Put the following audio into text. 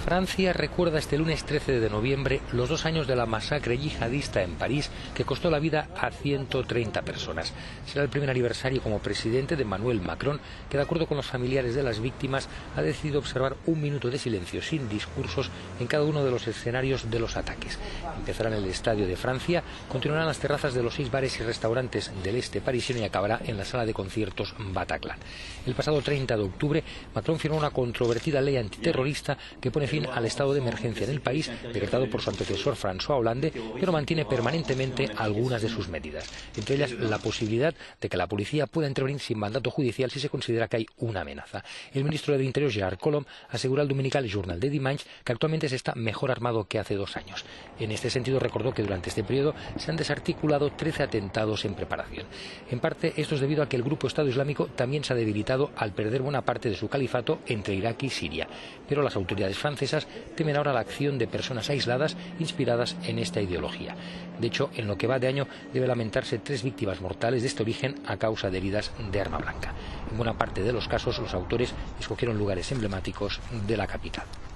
Francia recuerda este lunes 13 de noviembre los 2 años de la masacre yihadista en París que costó la vida a 130 personas. Será el primer aniversario como presidente de Emmanuel Macron, que de acuerdo con los familiares de las víctimas ha decidido observar un minuto de silencio sin discursos en cada uno de los escenarios de los ataques. Empezará en el Estadio de Francia, continuará en las terrazas de los 6 bares y restaurantes del este parisino y acabará en la sala de conciertos Bataclan. El pasado 30 de octubre, Macron firmó una controvertida ley antiterrorista que pone fin al estado de emergencia en el país, decretado por su antecesor François Hollande, pero mantiene permanentemente algunas de sus medidas, entre ellas la posibilidad de que la policía pueda intervenir sin mandato judicial si se considera que hay una amenaza. El ministro del Interior, Gerard Collomb, asegura al dominical Journal de Dimanche que actualmente se está mejor armado que hace 2 años. En este sentido, recordó que durante este periodo se han desarticulado 13 atentados en preparación. En parte, esto es debido a que el grupo Estado Islámico también se ha debilitado al perder buena parte de su califato entre Irak y Siria, pero las autoridades francesas temen ahora la acción de personas aisladas inspiradas en esta ideología. De hecho, en lo que va de año debe lamentarse 3 víctimas mortales de este origen a causa de heridas de arma blanca. En buena parte de los casos, los autores escogieron lugares emblemáticos de la capital.